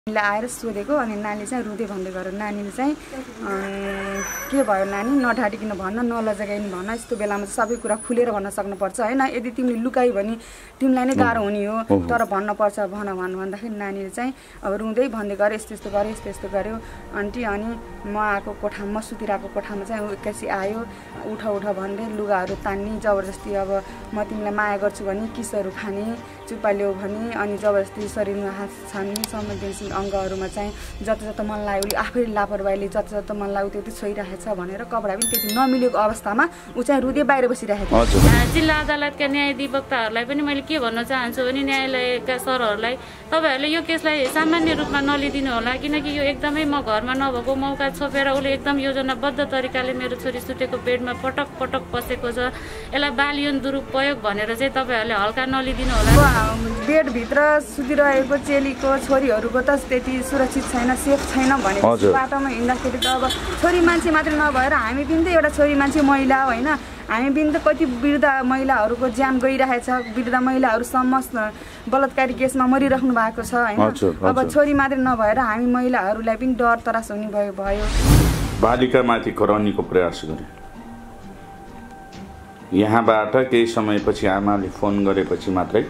आएर सोधेको अनि नानीले चाहिँ रुँदै भन्दै गऱ्यो। नानीले चाहिँ के भयो नानी नढाटिकन भन्न नलजाइकन भन्न, यस्तो बेलामा चाहिँ सबै कुरा खुलेर भन्न सक्नुपर्छ हैन। यदि तिमीले लुकायो भने तिमीलाई नै गाह्रो हुने हो, तर भन्नुपर्छ भन्दाखेरि नानीले चाहिँ अब रुँदै भन्दै गऱ्यो यस्तो यस्तो गर्यो यस्तो यस्तो गर्यो आन्टी। अनि म आएको कोठामा म सुतिरहेको कोठामा चाहिँ एक्कासी आयो, उठ उठ भन्दै लुगाहरू तान्ने जबरजस्ती। अब म तिमीलाई माया गर्छु भने किसहरू खाने चुप्पा ल्याऊ भने, अनि जबरजस्ती शरीरमा हात छान्ने, संवेदनशील अङ्गहरूमा चाहिँ जता मन लाग्यो उसले आफै लापरवाहीले जता मन लाग्यो त्यो छोइरहेछ भनेर कपडा पनि त्यति नमिलेको अवस्थामा ऊ चाहिँ रुँदै बाहिर बसिरहेको थियो। जिल्ला अदालतका न्यायाधिवक्ताहरूलाई पनि मैले के भन्न चाहन्छु भने न्यायालयका सरहरूलाई तपाईँहरूले यो केसलाई सामान्य रूपमा नलिदिनु होला, किनकि यो एकदमै म घरमा नभएको मौका छोपेर उसले एकदम योजनाबद्ध तरिकाले मेरो छोरी सुतेको बेडमा पटक पटक पसेको छ। यसलाई बाल यौन दुरुपयोग भनेर चाहिँ तपाईँहरूले हल्का नलिदिनु होला। बेडभित्र सुतिरहेको चेलीको छोरीहरूको त त्यति सुरक्षित छैन, सेफ छैन भनेपछि बाटोमा हिँड्दाखेरि त अब छोरी मान्छे मात्रै नभएर हामी पनि त एउटा छोरी मान्छे महिला होइन, हामी पनि त कति वृद्ध महिलाहरूको ज्यान गइरहेछ, वृद्ध महिलाहरू समस्त बलात्कारी केसमा मरिराख्नु भएको छ होइन। अब छोरी मात्रै नभएर हामी महिलाहरूलाई पनि डर त्रास हुने भयो। बालिकामाथि करनीको प्रयास गरे, यहाँबाट केही समयपछि आमाले फोन गरेपछि मात्रै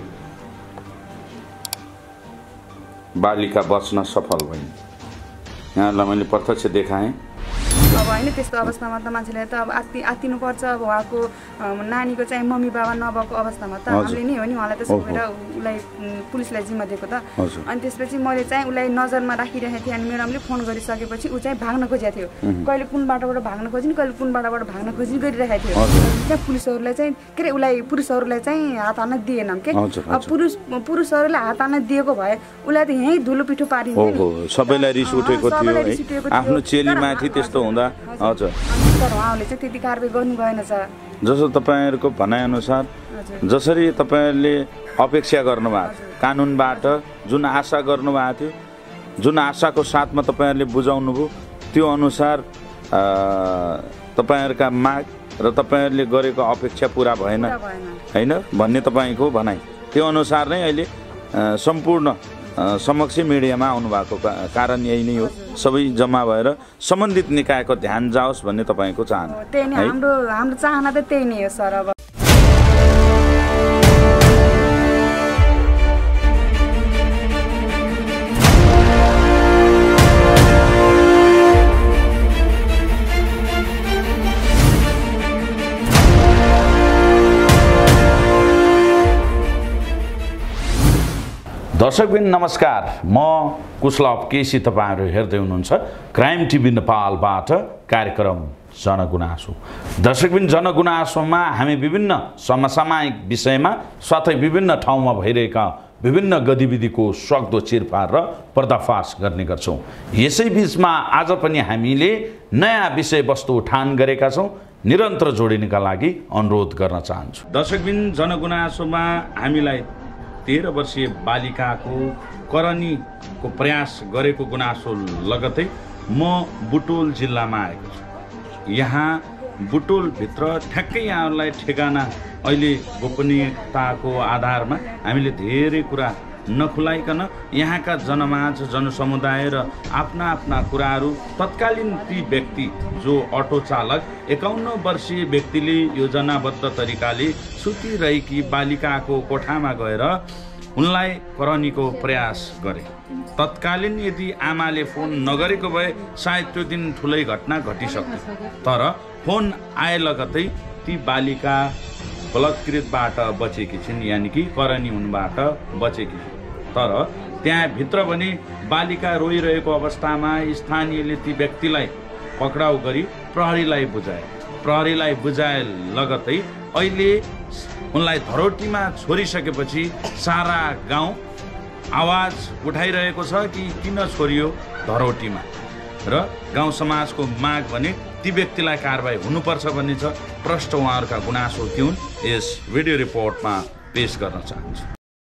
बालिका बच्न सफल भइन्। यहाँलाई मैले प्रत्यक्ष देखाएँ। अब होइन त्यस्तो अवस्थामा त मान्छेले त अब आत्तिनुपर्छ। अब उहाँको नानीको चाहिँ मम्मी बाबा नभएको अवस्थामा त हामीले नै हो नि उहाँलाई त सोधेर उसलाई पुलिसलाई जिम्मा दिएको त। अनि त्यसपछि मैले चाहिँ उसलाई नजरमा राखिरहेको थिएँ। अनि मेडमले फोन गरिसकेपछि ऊ चाहिँ भाग्न खोजेको थियो, कहिले कुन बाटोबाट भाग्न खोज्ने कहिले कुन बाटोबाट भाग्न खोज्ने गरिरहेको थियो। त्यहाँ पुलिसहरूलाई चाहिँ के अरे उसलाई पुरुषहरूलाई चाहिँ हात हाल्न दिएनन् के। अब पुरुषहरूले हात हाल्न दिएको भए उसलाई त यहीँ धुलो पिठो पारिन्थ्यो। सबैलाई रिस उठेको थियो, आफ्नो चेलीमाथि त्यस्तो हुँदा। हजुर, तर उहाँले चाहिँ त्यति कारबाही गर्नु भएन छ। जस्तो तपाईँहरूको भनाइअनुसार जसरी तपाईँहरूले अपेक्षा गर्नुभएको थियो कानुनबाट, जुन आशा गर्नुभएको थियो, जुन आशाको साथमा तपाईँहरूले बुझाउनु भयो, त्यो अनुसार तपाईँहरूका माग र तपाईँहरूले गरेको अपेक्षा पुरा भएन होइन भन्ने तपाईँको भनाइ। त्यो अनुसार नै अहिले सम्पूर्ण समक्ष मिडियामा आउनु भएको कारण यही नै हो। सबै जम्मा भएर सम्बन्धित निकायको ध्यान जाओस् भन्ने तपाईँको चाहना। त्यही नै हाम्रो चाहना त त्यही नै हो सर। अब दर्शकबिन नमस्कार, म कुशलभ केसी। तपाईँहरू हेर्दै हुनुहुन्छ क्राइम टिभी नेपालबाट कार्यक्रम जनगुनासो। दर्शकबिन जनगुनासोमा हामी विभिन्न समसामयिक विषयमा साथै विभिन्न ठाउँमा भइरहेका विभिन्न गतिविधिको सक्दो चिरफार र पर्दाफास गर्ने गर्छौँ। यसै बिचमा आज पनि हामीले नयाँ विषयवस्तु उठान गरेका छौँ। निरन्तर जोडिनका लागि अनुरोध गर्न चाहन्छु। दर्शकबिन जनगुनासोमा हामीलाई 13 वर्षीय बालिकाको करनीको प्रयास गरेको गुनासो लगतै म बुटोल जिल्लामा आएको छु। यहाँ बुटोलभित्र ठ्याक्कै यहाँहरूलाई ठेगाना अहिले गोपनीयताको आधारमा हामीले धेरै कुरा नखुलाइकन यहाँका जनमाझ जनसमुदाय र आफ्ना आफ्ना कुराहरू तत्कालीन ती व्यक्ति जो अटो चालक 51 वर्षीय व्यक्तिले योजनाबद्ध तरिकाले सुतिरहेकी बालिकाको कोठामा गएर उनलाई करनीको प्रयास गरे। तत्कालीन यदि आमाले फोन नगरेको भए सायद त्यो दिन ठुलै घटना घटिसक्थ्यो, तर फोन आए लगतै ती बालिका बलात्कृतबाट बचेकी छिन्, यानि कि करनी हुनबाट बचेकी छिन्। तर त्यहाँ भित्र पनि बालिका रोइरहेको अवस्थामा स्थानीयले ती व्यक्तिलाई पक्राउ गरी प्रहरीलाई बुझाए। प्रहरीलाई बुझाए लगतै अहिले उनलाई धरोटीमा छोडिसकेपछि सारा गाउँ आवाज उठाइरहेको छ कि किन छोडियो धरोटीमा, र गाउँ समाजको माग भने ती व्यक्तिलाई कारबाही हुनुपर्छ भन्ने छ। प्रष्ट उहाँहरूका गुनासो के हुन् यस भिडियो रिपोर्टमा पेश गर्न चाहन्छु।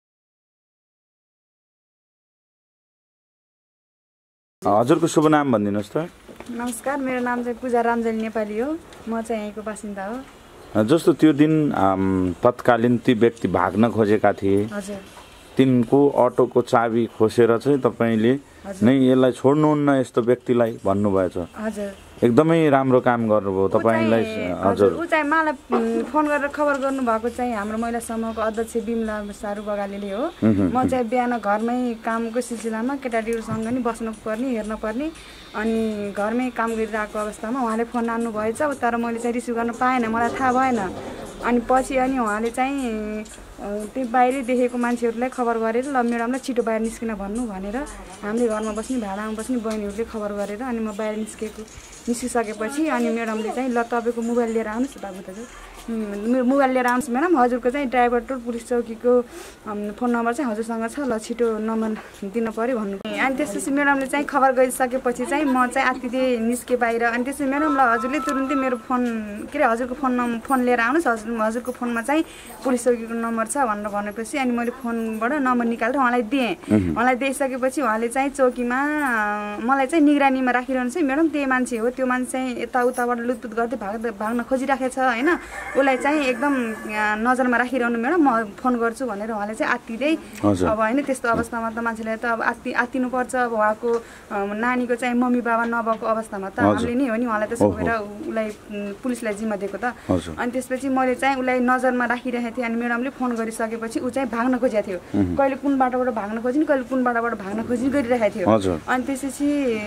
हजुरको शुभ नाम भनिदिनुहोस् त। नमस्कार, मेरो नाम चाहिँ पूजा रामजली नेपाली हो। म चाहिँ यहीँको बासिन्दा हो। जस्तो त्यो दिन तत्कालीन ती व्यक्ति भाग्न खोजेका थिए, तिनको अटोको चाबी खोसेर चाहिँ तपाईँले नै यसलाई छोड्नुहुन्न यस्तो व्यक्तिलाई भन्नुभएछ। हजुर एकदमै राम्रो काम गर्नुभयो तपाईलाई। हजुर ऊ चाहिँ मलाई फोन गरेर खबर गर्नुभएको चाहिँ हाम्रो महिला समूहको अध्यक्ष बिमला सारू बगालेले हो। म चाहिँ बिहान घरमै कामको सिलसिलामा केटाकेटीहरूसँग नि बस्नु पर्ने हेर्न पर्ने अनि घरमै काम गरिरहेको अवस्थामा उहाँले फोन हान्नु भएछ, तर मैले चाहिँ रिसिभ गर्न पाएन, मलाई थाहा भएन। अनि पछि अनि उहाँले चाहिँ त्यो बाहिरै देखेको मान्छेहरूलाई खबर गरेर ल म्याडमलाई छिटो बाहिर निस्किन भन्नु भनेर हामीले घरमा बस्ने भाडामा बस्ने बहिनीहरूले खबर गरेर अनि म बाहिर निस्किसकेपछि अनि म्याडमले चाहिँ ल तपाईँको मोबाइल लिएर आउनुहोस् बाबु दाजु मोबाइल लिएर आउनुहोस् म्याडम, हजुरको चाहिँ ड्राइभर टोल पुलिस चौकीको फोन नम्बर चाहिँ हजुरसँग छ, ल छिटो नम्बर दिनु पऱ्यो भन्नु। अनि त्यसपछि म्याडमले चाहिँ खबर गरिसकेपछि चाहिँ म चाहिँ आत्तिदिएँ निस्केँ बाहिर। अनि त्यसपछि म्याडम ल हजुरले तुरुन्तै मेरो फोन के अरे हजुरको फोन लिएर आउनुहोस्, हजुरको फोनमा चाहिँ पुलिस चौकीको नम्बर छ भनेर भनेपछि अनि मैले फोनबाट नम्बर निकालेर उहाँलाई दिएँ। उहाँलाई दिइसकेपछि उहाँले चाहिँ चौकीमा मलाई चाहिँ निगरानीमा राखिरहनु चाहिँ म्याडम त्यही मान्छे हो, त्यो मान्छे चाहिँ यताउताबाट लुटपुट गर्दै भाग्न खोजिराखेको छ होइन, उसलाई चाहिँ एकदम नजरमा राखिरहनु म्याडम, म फोन गर्छु भनेर उहाँले चाहिँ आत्तिँदै अब होइन त्यस्तो अवस्थामा त मान्छेलाई त अब आत्तिनुपर्छ। अब उहाँको नानीको चाहिँ मम्मी बाबा नभएको अवस्थामा त हामीले नि हो नि उहाँलाई त सकेर उसलाई पुलिसलाई जिम्मा दिएको त। अनि त्यसपछि मैले चाहिँ उसलाई नजरमा राखिरहेको थिएँ। अनि म्याडमले फोन गरिसकेपछि ऊ चाहिँ भाग्न खोजेको थियो, कहिले कुन बाटोबाट भाग्न खोजिन् कहिले कुन बाटोबाट भाग्न खोजी गरिरहेको थियो। अनि त्यसपछि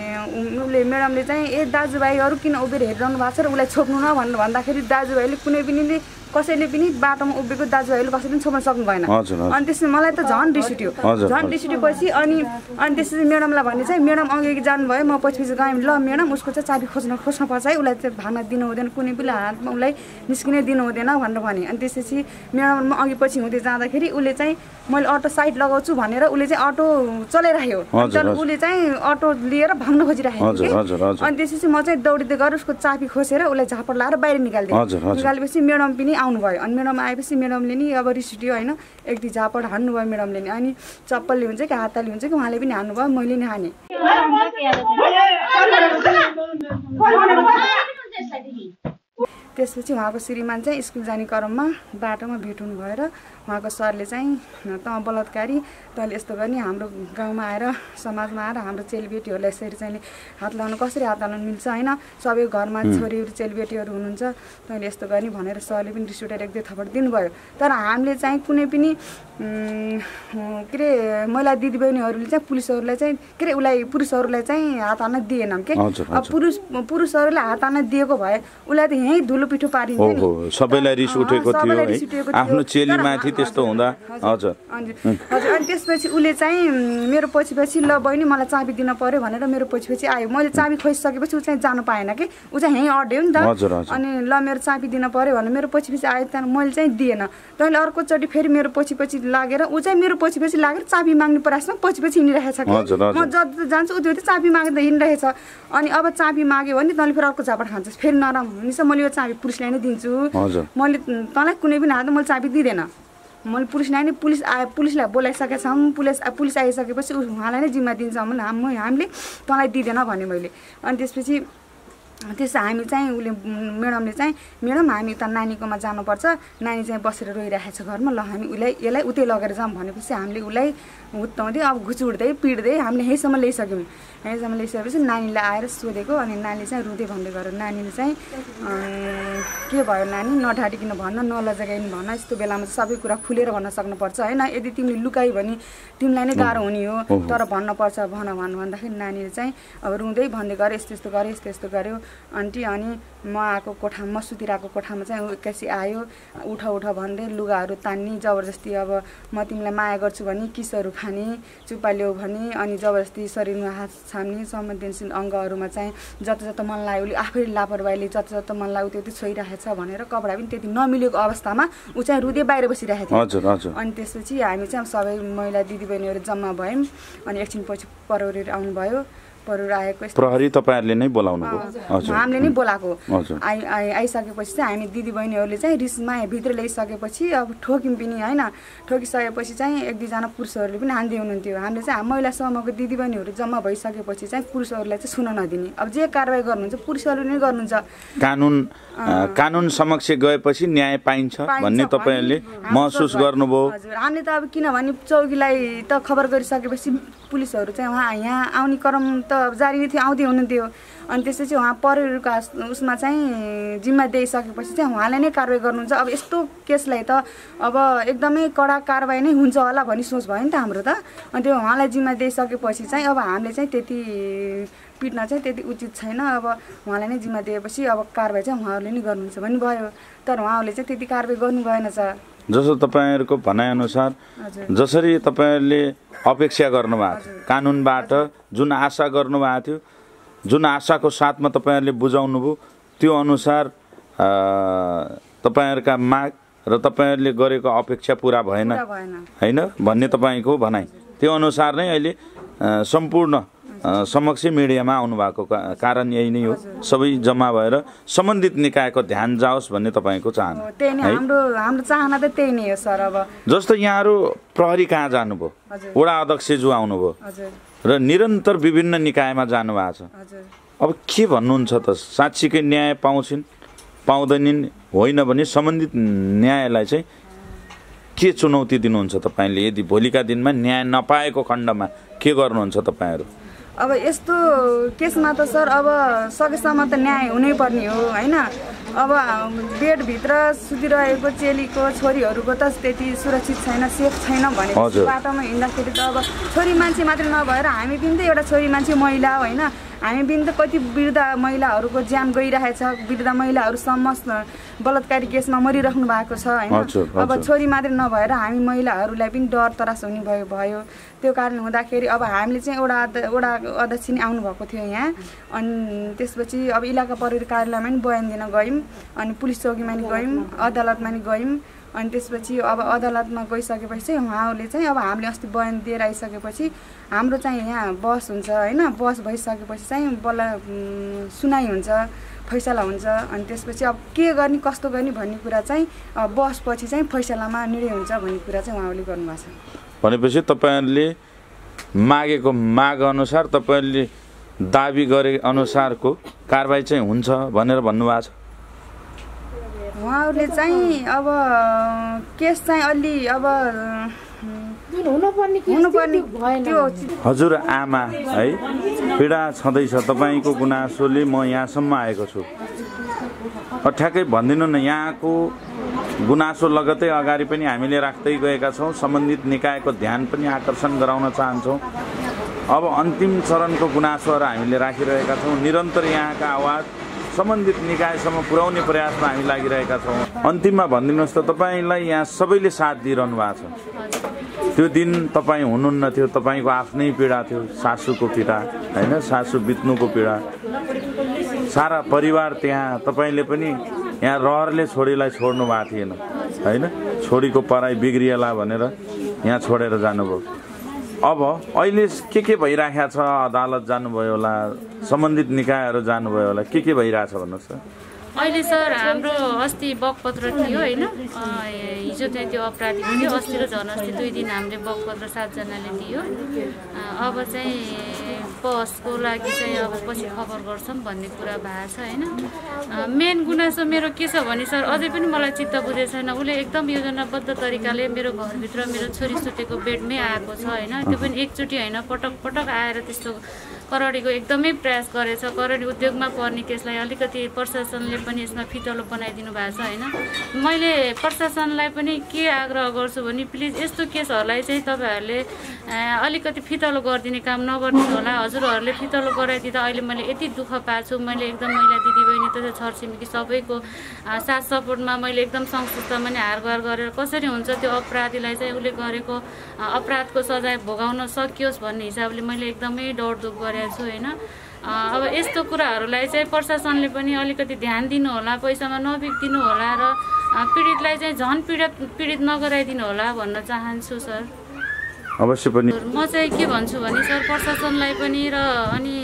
उसले म्याडमले चाहिँ ए दाजुभाइहरू किन उभिएर हेरिरहनु भएको छ र उसलाई छोप्नु न भनेर भन्दाखेरि दाजुभाइले कुनै पनि कसैले पनि बाटोमा उभिएको दाजुभाइले कसैले पनि छोप्न सक्नु भएन। अनि त्यसपछि मलाई त झन् रिस उठ्यो, झन् रिस उठेपछि अनि त्यसपछि म्याडमलाई भन्ने चाहिँ म्याडम अघि जानुभयो, म पछि गएँ, ल म्याडम उसको चाहिँ चाबी खोज्नुपर्छ है, उसलाई चाहिँ भाग्न दिनु हुँदैन, कुनै पनि हातमा उसलाई निस्किनै दिनु हुँदैन भनेर भने। अनि त्यसपछि म्याडम अघि पछि हुँदै जाँदाखेरि उसले चाहिँ मैले अटो साइड लगाउँछु भनेर उसले चाहिँ अटो चलाइराख्यो, तर उसले चाहिँ अटो लिएर भाग्न खोजिराखेको थियो। अनि त्यसपछि म चाहिँ दौडिँदै गएर उसको चाबी खोसेर उसलाई झापड लाएर बाहिर निकालिदिएँ। निकालेपछि म्याडम पनि आउनुभयो। अनि म्याडम आएपछि म्याडमले नि अब रिस उठ्यो होइन, एकटी झापड हान्नुभयो म्याडमले नि। अनि चप्पलले हुन्छ कि हातले हुन्छ कि उहाँले पनि हान्नुभयो, मैले नि हाने। त्यसपछि उहाँको श्रीमान चाहिँ स्कुल जाने क्रममा बाटोमा भेट हुनु भएर उहाँको सरले चाहिँ तँ बलात्कारी तैँले यस्तो गर्ने, हाम्रो गाउँमा आएर समाजमा आएर हाम्रो चेलीबेटीहरूलाई यसरी चाहिँ हात लगाउनु कसरी हात लगाउनु मिल्छ होइन, सबै घरमा छोरीहरू चेलीबेटीहरू हुनुहुन्छ, तैँले यस्तो गर्ने भनेर सरले पनि रिस उठेर एक दुई थप्पड दिनुभयो। तर हामीले चाहिँ कुनै पनि के अरे महिला दिदीबहिनीहरूले चाहिँ पुलिसहरूलाई चाहिँ के अरे उसलाई पुरुषहरूलाई चाहिँ हात हाल्न दिएनौँ के। अब पुरुषहरूले हात हाल्न दिएको भए उसलाई त यहीँ धुलो पिठो पारिन्थ्यो नि। सबैलाई रिस उठेको थियो है आफ्नो चेलीमाथि त्यस्तो हुँदा। हजुर हजुर। अनि त्यसपछि उसले चाहिँ मेरो पछि ल बहिनी मलाई चाबी दिन पर्यो भनेर मेरो पछि आयो। मैले चाबी खोजिसकेपछि ऊ चाहिँ जानु पाएन कि, ऊ चाहिँ यहीँ अड्यो नि त। अनि ल मेरो चाबी दिन पर्यो भनेर मेरो पछि आयो, त्यहाँदेखि मैले चाहिँ दिएन। तैँले अर्कोचोटि फेरि मेरो पछि लागेर ऊ चाहिँ मेरो पछि लागेर चाबी माग्ने प्रयासमा पछि हिँडिरहेछ कि, म जति जान्छु उति चाबी माग्दा हिँडिरहेछ। अनि अब चाबी माग्यो भने तैँले फेरि अर्को झापड खान्छस्, फेरि नराम्रो हुनेछ, मैले यो चाबी पुलिसलाई नै दिन्छु, मैले तँलाई कुनै पनि हातमा मैले चाबी दिँदैन। मैले पुलिसलाई नै पुलिसलाई बोलाइसकेको छौँ, पुलिस आइसकेपछि उहाँलाई नै जिम्मा दिन्छ हामीले तँलाई दिँदैन भने मैले। अनि त्यसपछि हामी चाहिँ उसले म्याडमले चाहिँ म्याडम हामी त नानीकोमा जानुपर्छ, नानी चाहिँ बसेर रोइरहेको छ घरमा, ल हामी यसलाई उतै लगेर जाऊँ भनेपछि हामीले उसलाई हुत्ताउँदै अब घुचुड्दै पिट्दै हामीले यहीँसम्म ल्याइसक्यौँ। यहीँसम्म ल्याइसकेपछि नानीलाई आएर सोधेको, अनि नानीले चाहिँ रुँदै भन्दै गऱ्यो। नानीले चाहिँ के भयो नानी नढाटिकन भन्न, नलजाइकन भन्न, यस्तो बेलामा चाहिँ सबै कुरा खुलेर भन्न सक्नुपर्छ होइन, यदि तिमीले लुकायो भने तिमीलाई नै गाह्रो हुने हो, तर भन्नुपर्छ भन्दाखेरि नानीले चाहिँ अब रुँदै भन्दै गऱ्यो, यस्तो गर्यो गर्यो आन्टी। अनि म आएको कोठामा, म सुतिरहेको कोठामा चाहिँ एक्कासी आयो, उठ भन्दै लुगाहरू तान्ने, जबरजस्ती अब म तिमीलाई माया गर्छु भने किसहरू खाने, चुप्पा ल्याऊ भने, अनि जबरजस्ती शरीरमा हात छाम्ने, संवेदनशील अङ्गहरूमा चाहिँ जता मन लाग्यो उसले आफै लापरवाहीले जता मन लाग्यो त्यो छोइरहेको छ भनेर कपडा पनि त्यति नमिलेको अवस्थामा ऊ चाहिँ रुँदै बाहिर बसिरहेको थियो। अनि त्यसपछि हामी चाहिँ सबै महिला दिदीबहिनीहरू जम्मा भयौँ। अनि एकछिन पछि प्रहरीहरू आउनुभयो, प्रहरी तपाईहरुले नै बोलाउनु भयो? हामीले नै बोलाएको। आइसकेपछि चाहिँ हामी दिदीबहिनीहरूले चाहिँ रिसमा भित्र ल्याइसकेपछि अब ठोक्यौँ पनि होइन, ठोकिसकेपछि चाहिँ एक दुईजना पुरुषहरूले पनि हान्दै हुनुहुन्थ्यो। हामीले चाहिँ महिला समूहको दिदीबहिनीहरू जम्मा भइसकेपछि चाहिँ पुरुषहरूलाई चाहिँ सुन नदिने, अब जे कारवाही गर्नुहुन्छ पुरुषहरूले नै गर्नुहुन्छ। कानुन समक्ष गएपछि न्याय पाइन्छ भन्ने तपाईहरुले महसुस गर्नुभयो? हजुर, हामीले त अब किनभने चौकीलाई त खबर गरिसकेपछि पुलिसहरू चाहिँ यहाँ आउने क्रम त जारी नै थियो, आउँदै हुनुहुन्थ्यो। अनि त्यसपछि उहाँ प्रहरीको उसमा चाहिँ जिम्मा दिइसकेपछि चाहिँ उहाँले नै कारवाही गर्नुहुन्छ। अब यस्तो केसलाई त अब एकदमै कडा कारवाही नै हुन्छ होला भन्ने सोच भयो नि त हाम्रो त। अनि त्यो उहाँलाई जिम्मा दिइसकेपछि चाहिँ अब हामीले चाहिँ त्यति पिट्न चाहिँ त्यति उचित छैन। अब उहाँलाई नै जिम्मा दिएपछि अब कारवाही चाहिँ उहाँहरूले नै गर्नुहुन्छ भन्ने भयो। तर उहाँहरूले चाहिँ त्यति कारवाही गर्नु भएन छ। जस्तो तपाईँहरूको भनाइअनुसार जसरी तपाईँहरूले अपेक्षा गर्नुभएको थियो कानुनबाट, जुन आशा गर्नुभएको थियो, जुन आशाको साथमा तपाईँहरूले बुझाउनुभयो, त्यो अनुसार तपाईँहरूका माग र तपाईँहरूले गरेको अपेक्षा पुरा भएन होइन भन्ने तपाईँको भनाइ। त्यो अनुसार नै अहिले सम्पूर्ण समक्ष मिडियामा आउनु भएको कारण यही नै हो। सबै जम्मा भएर सम्बन्धित निकायको ध्यान जाओस् भन्ने तपाईँको चाहना। त्यही नै हाम्रो चाहना त त्यही नै हो सर। अब जस्तो यहाँहरू प्रहरी कहाँ जानुभयो, वडा अध्यक्षज्यू आउनुभयो र निरन्तर विभिन्न निकायमा जानुभएको छ। अब के भन्नुहुन्छ त, साँच्चीकै न्याय पाउँदैनन् होइन भने सम्बन्धित न्यायलाई चाहिँ के चुनौती दिनुहुन्छ तपाईँले? यदि भोलिका दिनमा न्याय नपाएको खण्डमा के गर्नुहुन्छ तपाईँहरू? अब यस्तो केसमा त सर अब सकेसम्म त न्याय हुनैपर्ने हो होइन। अब बेडभित्र सुतिरहेको चेलीको छोरीहरूको त त्यति सुरक्षित छैन, सेफ छैन भनेपछि बाटोमा हिँड्दाखेरि त अब छोरी मान्छे मात्रै नभएर हामी पनि त एउटा छोरी मान्छे महिला होइन। हामी पनि त कति वृद्ध महिलाहरूको ज्यान गइरहेछ, वृद्ध महिलाहरूसम्म बलात्कारी केसमा मरिराख्नु भएको छ होइन। अब छोरी मात्रै नभएर हामी महिलाहरूलाई पनि डर तरास हुने भयो। त्यो कारण हुँदाखेरि अब हामीले चाहिँ वडा अध्यक्ष नि आउनुभएको थियो यहाँ। अनि त्यसपछि अब इलाका प्रहरी कार्यालयमा नि बयान दिन गयौँ, अनि पुलिस चौकीमा नि गयौँ, अदालतमा नि गयौँ। अनि त्यसपछि अब अदालतमा गइसकेपछि चाहिँ उहाँहरूले चाहिँ अब हामीले अस्ति बयान दिएर आइसकेपछि हाम्रो चाहिँ यहाँ बहस हुन्छ होइन। बहस भइसकेपछि चाहिँ बल्ल सुनाइ हुन्छ, फैसला हुन्छ। अनि त्यसपछि अब के गर्ने कस्तो गर्ने भन्ने कुरा चाहिँ बहसपछि चाहिँ फैसलामा निर्णय हुन्छ भन्ने कुरा चाहिँ उहाँहरूले गर्नुभएको छ। भनेपछि तपाईँहरूले मागेको माग अनुसार तपाईँहरूले दाबी गरे अनुसारको कारबाही चाहिँ हुन्छ भनेर भन्नुभएको छ। उहाँहरूले चाहिँ अब केस चाहिँ अलि अब हुनुपर्ने त्यो। हजुर आमा है, पीडा छँदैछ, तपाईँको गुनासोले म यहाँसम्म आएको छु। ठ्याक्कै भनिदिनु न, यहाँको गुनासो लगतै अगाडि पनि हामीले राख्दै गएका छौँ, सम्बन्धित निकायको ध्यान पनि आकर्षण गराउन चाहन्छौँ। अब अन्तिम चरणको गुनासोहरू हामीले राखिरहेका छौँ। निरन्तर यहाँका आवाज सम्बन्धित निकायसम्म पुर्याउने प्रयासमा हामी लागिरहेका छौँ। अन्तिममा भनिदिनुहोस् त, तपाईँलाई यहाँ सबैले साथ दिइरहनु भएको छ। त्यो दिन तपाईँ हुनुहुन्न थियो, तपाईँको आफ्नै पीडा थियो, सासूको पीडा होइन, सासू बित्नुको पीडा, सारा परिवार त्यहाँ। तपाईँले पनि यहाँ रहरले छोरीलाई छोड्नु भएको थिएन होइन, छोरीको पढाइ बिग्रिएला भनेर यहाँ छोडेर जानुभयो। अब अहिले के भइरहेको छ? अदालत जानुभयो होला, सम्बन्धित निकायहरू जानुभयो होला, के भइरहेछ भन्नुहोस् त। अहिले सर हाम्रो अस्ति बगपत्र थियो होइन, हिजो चाहिँ त्यो अपराधी थियो, अस्ति र झन् अस्ति 2 दिन हामीले बगपत्र 7 जनाले दियो। अब चाहिँ बसको लागि चाहिँ अब पछि खबर गर्छौँ भन्ने कुरा भएको छ होइन। मेन गुनासो मेरो के छ भने सर, अझै पनि मलाई चित्त बुझेको छैन। उसले एकदम योजनाबद्ध तरिकाले मेरो घरभित्र मेरो छोरी सुतेको बेडमै आएको छ होइन। त्यो पनि एकचोटि होइन, पटक आएर त्यस्तो करडीको एकदमै प्रयास गरेछ। करडी उद्योगमा पर्ने केसलाई अलिकति प्रशासनले पनि यसमा फितलो बनाइदिनु भएको छ होइन। मैले प्रशासनलाई पनि के आग्रह गर्छु भने प्लिज यस्तो केसहरूलाई चाहिँ तपाईँहरूले अलिकति फितलो गरिदिने काम नगरिदिनु होला। हजुरहरूले फितलो गराइदिँदा अहिले मैले यति दुःख पाएको छु। मैले एकदम महिला दिदीबहिनी तथा छरछिमेकी सबैको साथ सपोर्टमा मैले एकदम संस्थामा नि हारगुहार गरेर कसरी हुन्छ त्यो अपराधीलाई चाहिँ उसले गरेको अपराधको सजाय भोगाउन सकियोस् भन्ने हिसाबले मैले एकदमै डरदुख गरेको छु होइन। अब यस्तो कुराहरूलाई चाहिँ प्रशासनले पनि अलिकति ध्यान दिनु होला, पैसामा नबिग्दिनु होला र पीडितलाई चाहिँ झन् पीडित नगराइदिनु होला भन्न चाहन्छु सर। अवश्य पनि म चाहिँ के भन्छु भने सर, प्रशासनलाई पनि र अनि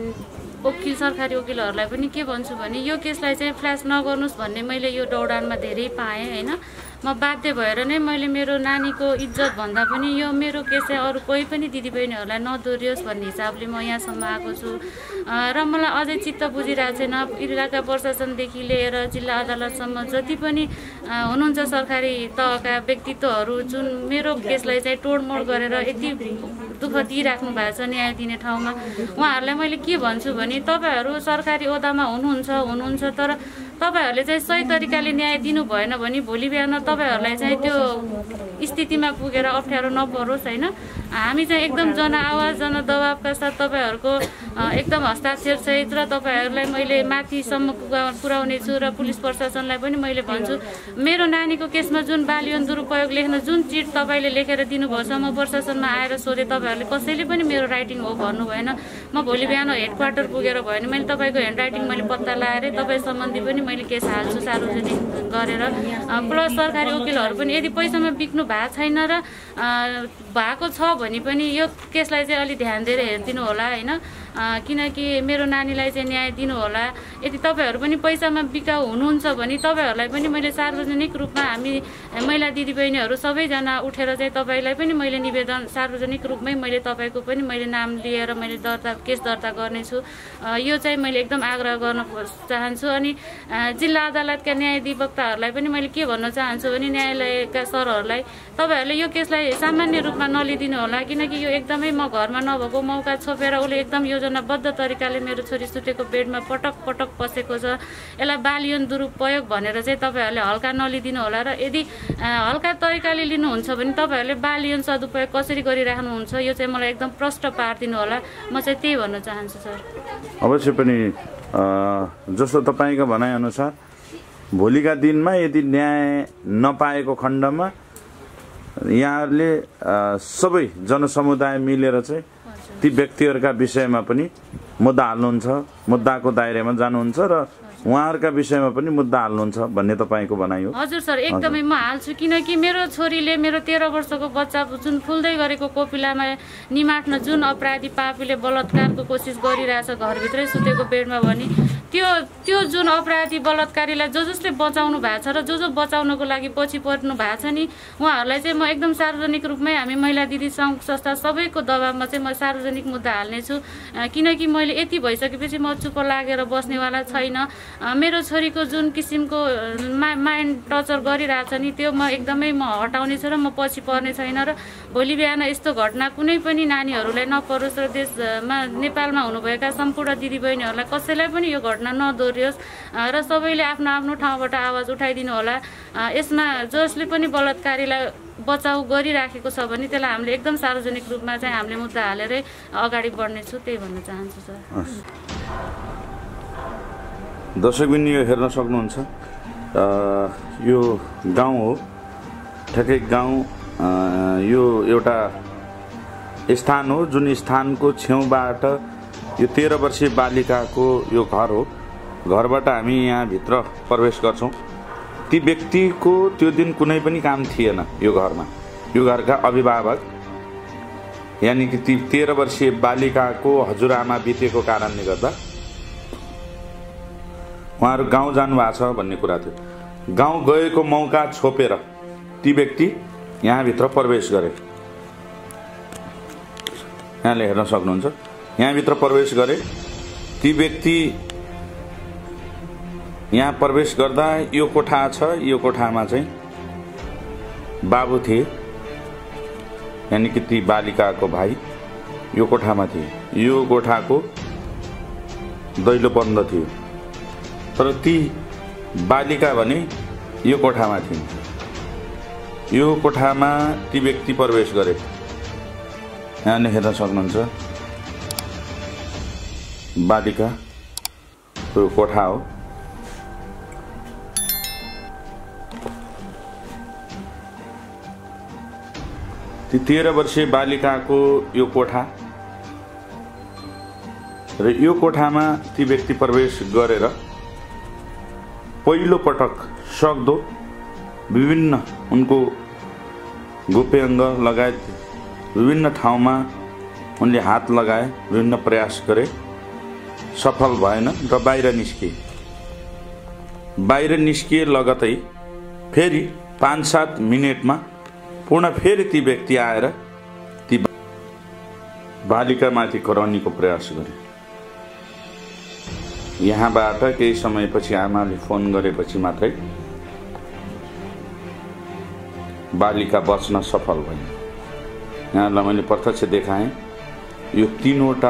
सरकारी वकिलहरूलाई पनि के भन्छु भने यो केसलाई चाहिँ फ्ल्यास नगर्नुहोस् भन्ने मैले यो दौडानमा धेरै पाएँ होइन। म बाध्य भएर नै मैले मेरो नानीको इज्जत भन्दा पनि यो मेरो केस चाहिँ अरू कोही पनि दिदीबहिनीहरूलाई नदोहोरियोस् भन्ने हिसाबले म यहाँसम्म आएको छु। र मलाई अझै चित्त बुझिरहेको छैन। इलाका प्रशासनदेखि लिएर जिल्ला अदालतसम्म जति पनि हुनुहुन्छ सरकारी तहका व्यक्तित्वहरू जुन मेरो केसलाई चाहिँ तोडमोड गरेर यति दुःख दिइराख्नु भएको छ न्याय दिने ठाउँमा। उहाँहरूलाई मैले के भन्छु भने तपाईँहरू सरकारी ओहदामा हुनुहुन्छ तर तपाईँहरूले चाहिँ सही तरिकाले न्याय दिनु भएन भने भोलि बिहान तपाईँहरूलाई चाहिँ त्यो स्थितिमा पुगेर अप्ठ्यारो नपरोस् होइन। हामी चाहिँ एकदम जनआवाज जनदबावका साथ तपाईँहरूको एकदम हस्ताक्षर सहित र तपाईँहरूलाई मैले माथिसम्म पुर्याउने छु र पुलिस प्रशासनलाई पनि मैले भन्छु मेरो नानीको केसमा जुन बाल यौन दुरुपयोग लेख्न जुन चिट तपाईँले लेखेर दिनुभएको छ म प्रशासनमा आएर सोधेँ तपाईँहरूले कसैले पनि मेरो राइटिङ हो भन्नु भएन। म भोलि बिहान हेडक्वार्टर पुगेर भयो भने मैले तपाईँको ह्यान्ड राइटिङ मैले पत्ता लगाएर तपाईँ सम्बन्धी पनि मैले केस हाल्छु सार्वजनिक गरेर। प्लस सरकारी वकिलहरू पनि यदि पैसामा बिक्नु भएको छैन र भएको छ भने पनि यो केसलाई चाहिँ अलि ध्यान दिएर हेरिदिनु होला होइन। किनकि मेरो नानीलाई चाहिँ न्याय दिनु होला। यदि तपाईँहरू पनि पैसामा बिकाउ हुनुहुन्छ भने तपाईँहरूलाई पनि मैले सार्वजनिक रूपमा हामी महिला दिदीबहिनीहरू सबैजना उठेर चाहिँ तपाईँलाई पनि मैले निवेदन सार्वजनिक रूपमै मैले तपाईँको पनि मैले नाम लिएर मैले केस दर्ता गर्नेछु। यो चाहिँ मैले एकदम आग्रह गर्न चाहन्छु। अनि जिल्ला अदालतका न्यायाधिवक्ताहरूलाई पनि मैले के भन्न चाहन्छु भने न्यायालयका सरहरूलाई तपाईँहरूले यो केसलाई सामान्य रूपमा नलिदिनु होला। किनकि यो एकदमै म घरमा नभएको मौका छोपेर उसले एकदम योजनाबद्ध तरिकाले मेरो छोरी सुतेको बेडमा पटक पटक पसेको छ। यसलाई बाल यौन दुरुपयोग भनेर चाहिँ तपाईँहरूले हल्का नलिदिनु होला र यदि हल्का तरिकाले लिनुहुन्छ भने तपाईँहरूले बाल यौन सदुपयोग कसरी गरिराख्नुहुन्छ यो चाहिँ मलाई एकदम प्रष्ट पारिदिनु होला। म चाहिँ त्यही भन्न चाहन्छु सर। अवश्य पनि जस्तो तपाईँको भनाइअनुसार भोलिका दिनमा यदि न्याय नपाएको खण्डमा यहाँहरूले सबै जनसमुदाय मिलेर चाहिँ ती व्यक्तिहरूका विषयमा पनि मुद्दा हाल्नुहुन्छ, मुद्दाको दायरामा जानुहुन्छ र उहाँहरूका विषयमा पनि मुद्दा हाल्नुहुन्छ भन्ने तपाईँको भनाइ हो? हजुर सर, एकदमै म हाल्छु। किनकि मेरो छोरीले मेरो 13 वर्षको बच्चा जुन फुल्दै गरेको कोपिलामा निमाट्न जुन अपराधी पापीले बलात्कारको कोसिस गरिरहेछ घरभित्रै सुतेको बेडमा भने त्यो जुन अपराधी बलात्कारीलाई जसले बचाउनु भएको छ र जो बचाउनको लागि पछि पर्नु भएको छ नि उहाँहरूलाई चाहिँ म एकदम सार्वजनिक रूपमै हामी महिला दिदी सङ्घ संस्था सबैको दबावमा चाहिँ म सार्वजनिक मुद्दा हाल्नेछु। किनकि मैले यति भइसकेपछि म चुप लागेर बस्नेवाला छैन। मेरो छोरीको जुन किसिमको माइन्ड टर्चर गरिरहेछ नि त्यो म एकदमै हटाउने छु र म पछि पर्ने छैन र भोलि बिहान यस्तो घटना कुनै पनि नानीहरूलाई नपरोस् र देशमा नेपालमा हुनुभएका सम्पूर्ण दिदीबहिनीहरूलाई कसैलाई पनि यो घटना नदोहोरियोस् र सबैले आफ्नो आफ्नो ठाउँबाट आवाज उठाइदिनु होला। यसमा जसले पनि बलात्कारीलाई बचाउ गरिराखेको छ भने त्यसलाई हामीले एकदम सार्वजनिक रूपमा चाहिँ हामीले मुद्दा हालेरै अगाडि बढ्नेछु, त्यही भन्न चाहन्छु सर। दर्शकबिन यो हेर्न सक्नुहुन्छ यो गाउँ हो, ठ्याक्कै गाउँ यो एउटा स्थान हो जुन स्थानको छेउबाट यो 13 वर्षीय बालिकाको यो घर हो। घरबाट हामी यहाँ भित्र प्रवेश गर्छौँ। ती व्यक्तिको त्यो दिन कुनै पनि काम थिएन यो घरमा। यो घरका अभिभावक यानि कि ती 13 वर्षीय बालिकाको हजुरआमा बितेको कारणले गर्दा उहाँहरू गाउँ जानुभएको छ भन्ने कुरा थियो। गाउँ गएको मौका छोपेर ती व्यक्ति यहाँभित्र प्रवेश गरे। यहाँले हेर्न सक्नुहुन्छ यहाँभित्र प्रवेश गरे। ती व्यक्ति यहाँ प्रवेश गर्दा यो कोठा छ, यो कोठामा चाहिँ बाबु थिए यानि कि ती बालिकाको भाइ यो कोठामा थिए। यो कोठाको दैलो बन्द थियो तर ती बालिका भने यो कोठामा थिइन्। यो कोठामा ती व्यक्ति प्रवेश गरे। यहाँले हेर्न सक्नुहुन्छ बालिका यो कोठा हो। ती 13 वर्षीय बालिकाको यो कोठा र यो कोठामा ती व्यक्ति प्रवेश गरेर पहिलो पटक सक्दो विभिन्न उनको गोप्याङ्ग लगायत विभिन्न ठाउँमा उनले हात लगाए, विभिन्न प्रयास गरे, सफल भएन र बाहिर निस्किए। बाहिर निस्किए लगतै फेरि 5-7 मिनेटमा पुनः फेरि ती व्यक्ति आएर ती बालिकामाथि कराउनीको प्रयास गरे। यहाँबाट केही समयपछि आमाले फोन गरेपछि मात्रै बालिका बच्न सफल भइन्। यहाँलाई मैले प्रत्यक्ष देखाएँ। यो 3वटा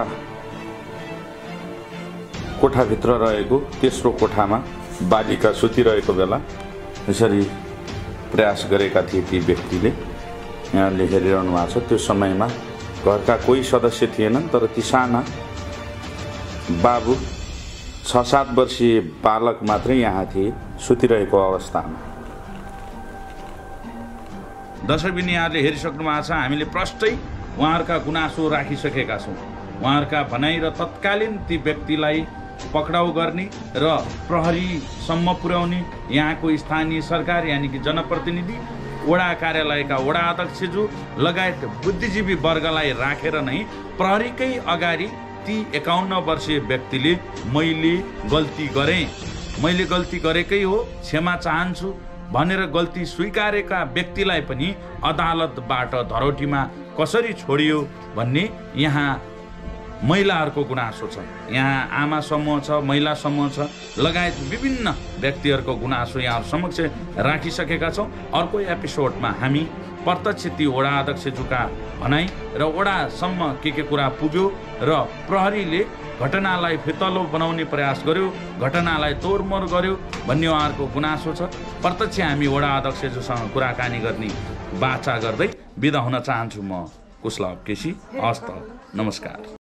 कोठाभित्र रहेको तेस्रो कोठामा बालिका सुतिरहेको बेला यसरी प्रयास गरेका थिए ती व्यक्तिले। यहाँले हेरिरहनु भएको छ। त्यो समयमा घरका कोही सदस्य थिएनन्, तर ती साना बाबु 6-7 वर्षीय बालक मात्रै यहाँ थिए सुतिरहेको अवस्थामा। दर्शकबिन यहाँले हेरिसक्नु भएको छ। हामीले प्रष्टै उहाँहरूका गुनासो राखिसकेका छौँ। उहाँहरूका भनाइ र तत्कालीन ती व्यक्तिलाई पक्राउ गर्ने र प्रहरीसम्म पुर्याउने यहाँको स्थानीय सरकार यानि कि जनप्रतिनिधि, वडा कार्यालयका वडा अध्यक्षज्यू लगायत बुद्धिजीवी वर्गलाई राखेर नै प्रहरीकै अगाडि ती 51 वर्षीय व्यक्तिले मैले गल्ती गरेकै हो, क्षमा चाहन्छु भनेर गल्ती स्वीकारेका व्यक्तिलाई पनि अदालतबाट धरोटीमा कसरी छोडियो भन्ने यहाँ महिलाहरूको गुनासो छ। यहाँ आमा समूह छ, महिला समूह छ, लगायत विभिन्न व्यक्तिहरूको गुनासो यहाँ समक्ष राखिसकेका छौँ। अर्को एपिसोडमा हामी प्रत्यक्ष ती वडा अध्यक्षज्यूका भनाइ र वडासम्म के कुरा पुग्यो र प्रहरीले घटनालाई फितलो बनाउने प्रयास गर्यो, घटनालाई तोडमोड गर्यो भन्ने उहाँहरूको गुनासो छ। प्रत्यक्ष हामी वडा अध्यक्षज्यूसँग कुराकानी गर्ने बाचा गर्दै बिदा हुन चाहन्छु। म कुशलभ केसी। हस्त, नमस्कार।